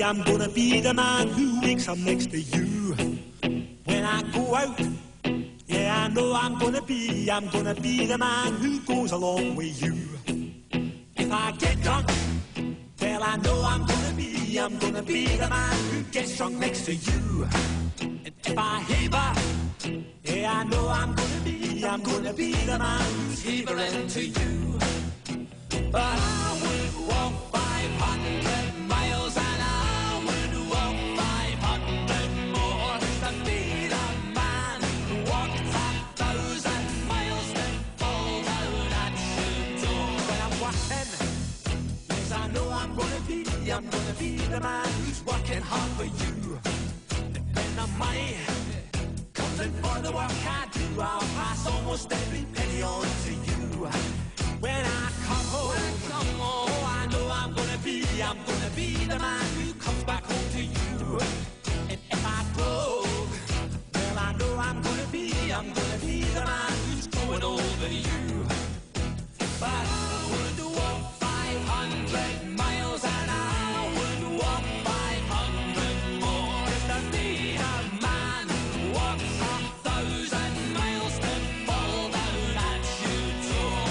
I'm gonna be the man who wakes up next to you when I go out. Yeah, I know I'm gonna be the man who goes along with you. If I get drunk, well, I know I'm gonna be the man who gets drunk next to you. And if I heaver, yeah, I know I'm gonna be the man who's heavering to you. But I would walk 500 miles and I would walk 500 more to be the man who walked 1,000 miles to fall down at your door. When I'm walking, yes, I know I'm gonna be the man who's working hard for you. And when the money comes in for the work I do, I'll pass almost every penny on to you. When I come home, oh, I know I'm gonna be the man who comes back home to you. And if I broke, well, I know I'm gonna be the man who's going over you. But I would walk 500 miles and I would walk 500 more to be a man who walks 1,000 miles to fall down at your door.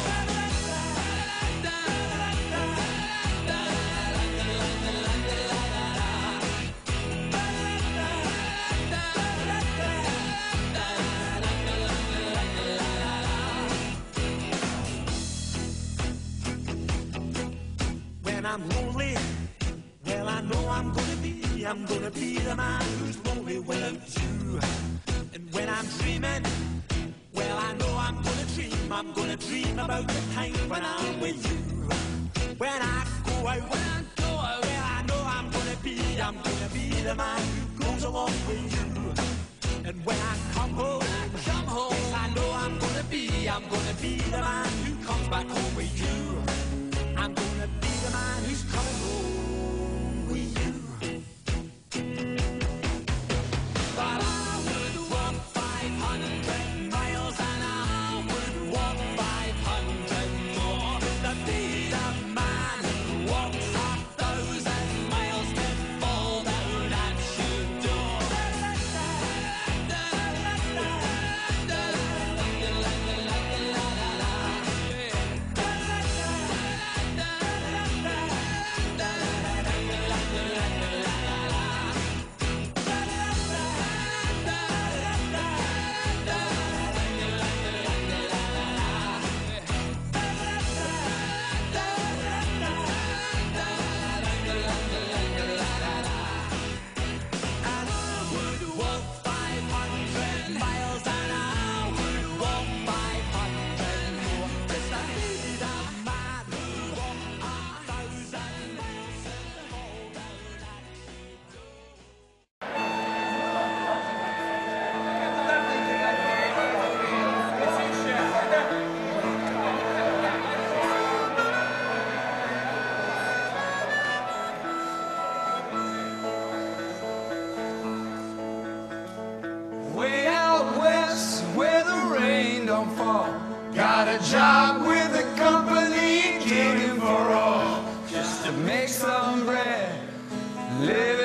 When I'm lonely, well, I know I'm gonna be the man who's lonely without you. And when I'm dreaming, well, I know I'm gonna dream about the time when I'm with you. When I go out, well, I know I'm gonna be the man who goes along with you. And when I come home, yes, I know I'm gonna be the man who comes back home with you. I'm gonna be the man who's coming home with you. But I would walk 500 miles and I would walk 500 more to be the man who walks 1,000 miles to fall down at your door. Way out west where the rain don't fall. Got a job with a company, gigging for all, just to make some bread, live